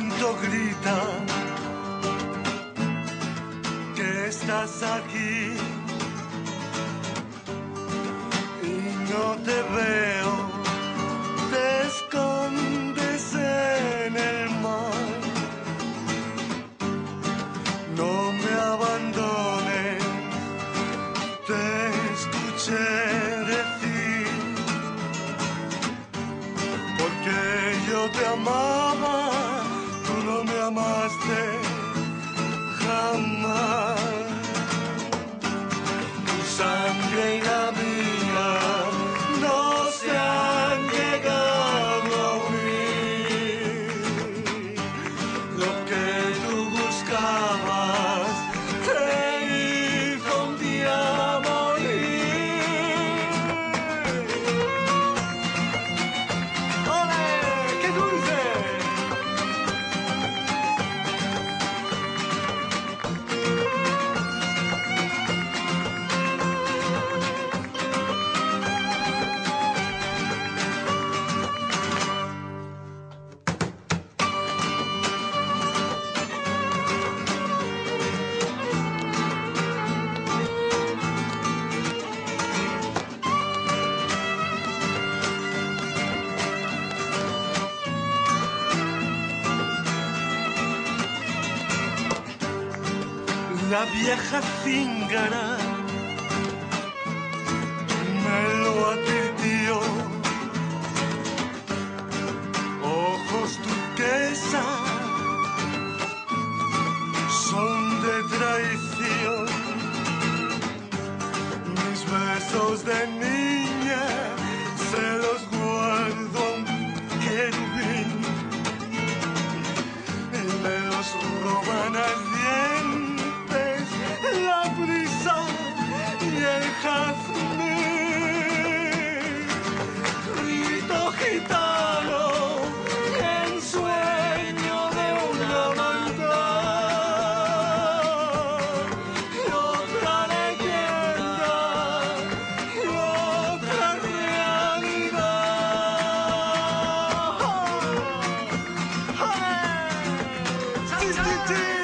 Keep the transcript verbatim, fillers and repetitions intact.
viento grita que estás aquí y no te veo, te escondes en el mar. No me abandones, te escuché decir, porque yo te amaba, tú no me amaste jamás. Tu sangre y la mía no se han llegado a unir. Lo que tú buscabas te hizo un día morir. ¡Ole! ¡Qué dulce! La vieja cíngara me lo advirtió. Ojos turquesa son de traición. Mis besos de niña se los guardo a un querubín y me los roban ardientes la brisa y el jazmín. Grito gitano en sueño de una maldad y otra leyenda y otra realidad. ¡Sí, sí, sí!